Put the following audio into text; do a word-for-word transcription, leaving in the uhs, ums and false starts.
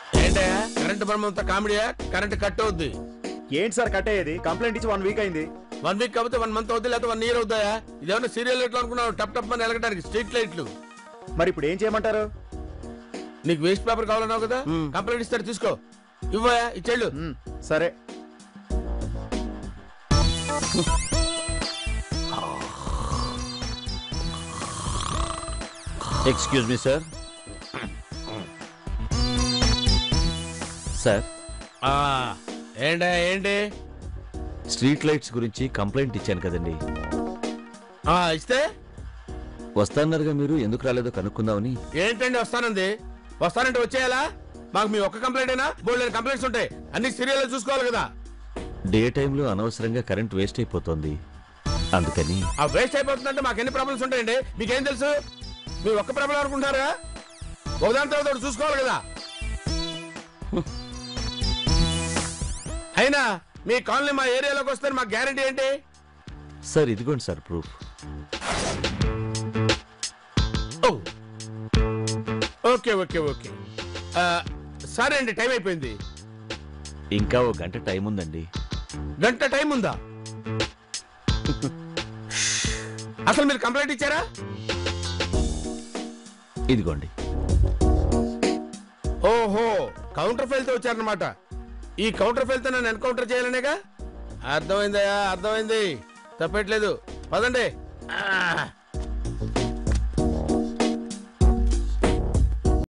ఏంటయ్యా కరెంట్ బ్రహ్మంతో కామెడీయా? కరెంట్ కట్ అవుద్ది. ఏంటి సార్ కట్ అయ్యేది? కంప్లైంట్ ఇచ్చి వన్ వీక్ అయింది. వన్ వీక్ కాకపోతే వన్ మంత్ అవుద్ది, లేకపోతే వన్ ఇయర్ అవుతాయా? ఇదేమన్నా సీరియల్ లైట్లు అనుకున్నావు? టప్ టప్ అని ఎలగడానికి స్ట్రీట్ లైట్లు. మరి ఇప్పుడు ఏం చేయమంటారు? నీకు వేస్ట్ పేపర్ కావాలన్నావు కదా, కంప్లైంట్ ఇస్తారు, తీసుకో. ఇవ్వయా, ఇచ్చేళ్ళు. సరే. Excuse me sir. సార్ ఏంటా ఏంటి? స్ట్రీట్ లైట్స్ గురించి కంప్లైంట్ ఇచ్చాను కదండి. ఇస్తే వస్తానన్నారుగా మీరు, ఎందుకు రాలేదో కనుక్కుందామని. ఏంటండి వస్తానంది? వస్తానంటే వచ్చేయాలా? మాకు మీ ఒక్క కంప్లైంట్ అయినా బోల్డ్ కంప్లైంట్స్ ఉంటాయి, అన్ని సీరియల్ చూసుకోవాలి కదా. డే టైంలో అనవసరంగా కరెంట్ వేస్ట్ అయిపోతుంది, అందుకని. ఆ వేస్ట్ అయిపోతుందంటే మాకు ఎన్ని ప్రాబ్లమ్స్ ఉంటాయండి, మీకేం తెలుసు? మీ ఒక్క ప్రాబ్లం అనుకుంటారా? ఒకదాని తర్వాత చూసుకోవాలి కదా. అయినా మీ కాలనీ మా ఏరియాలోకి వస్తే మాకు గ్యారంటీ ఏంటి? సార్ ఇదిగోండి sir proof. Okay okay okay సరే అండి, టైం అయిపోయింది. ఇంకా ఓ గంట టైం ఉందండి. గంట టైం ఉందా? అసలు మీరు కంప్లైంట్ ఇచ్చారా? ఇదిగోండి. ఓహో, కౌంటర్ ఫెయిల్ తో వచ్చారనమాట. ఈ కౌంటర్ ఫెయిల్ తో నన్ను ఎన్కౌంటర్ చేయాలనేగా? అర్థమైందయా, అర్థమైంది, తప్పట్లేదు. పదండి.